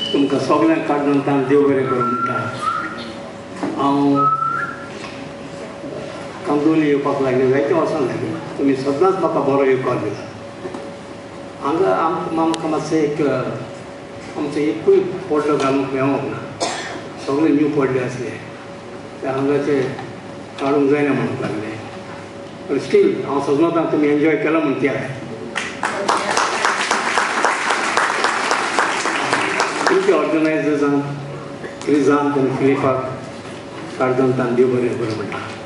तुमकां सगळ्यांक काडून ताण देव बरें करूं म्हणटा हांव कांदोली येवपाक लागले जायते वर्सां लागली तुमी सदांच म्हाका बरो येवकार दिला हांगा आमकां मातशें एक आमचो एकूय पडलो घालूंक मेळोंक ना सगळे न्यू पडले आसले ते हांगाचे काडूंक जायना म्हणूंक लागले पण स्टील हांव सजमतां तुमी एन्जॉय केलो म्हूण त्या तुमच्या ऑर्गनायजर्सांक क्रिजांत आनी फिलिपाक काडून ताण देव बरें करूं म्हणटा